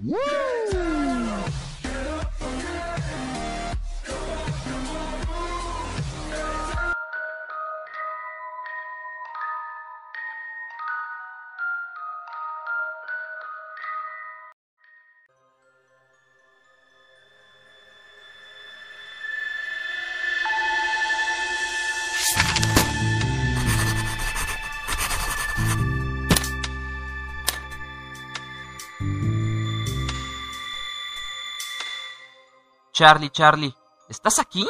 Charlie, ¿estás aquí?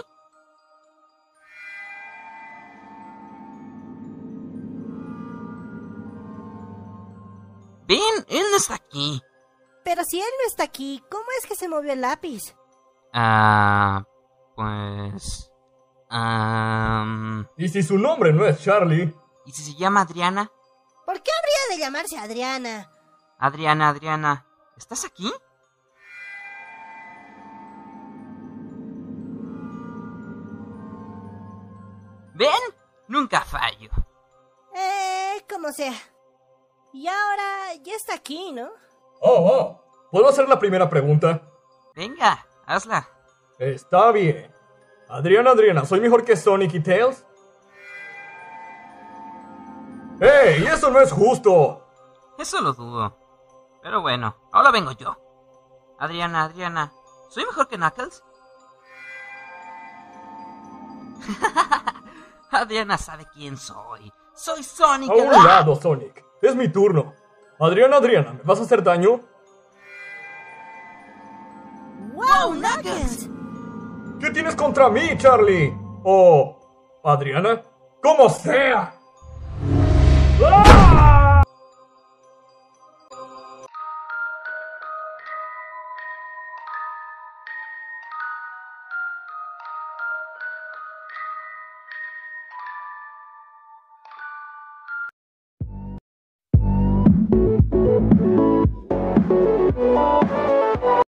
Ven, él no está aquí. Pero si él no está aquí, ¿cómo es que se movió el lápiz? Pues... ¿Y si su nombre no es Charlie? ¿Y si se llama Adriana? ¿Por qué habría de llamarse Adriana? Adriana, ¿estás aquí? ¿Ven? Nunca fallo. Como sea. Y ahora ya está aquí, ¿no? ¿Puedo hacer la primera pregunta? Venga, hazla. Está bien. Adriana, ¿soy mejor que Sonic y Tails? ¡Ey! ¡Eso no es justo! Eso lo dudo. Pero bueno, ahora vengo yo. Adriana, ¿soy mejor que Knuckles? Adriana sabe quién soy. Soy Sonic. A un lado, Sonic. Es mi turno. Adriana, ¿me vas a hacer daño? ¡Wow, Knuckles! ¿Qué tienes contra mí, Charlie? ¿O Adriana? ¡Como sea! ¡Ah!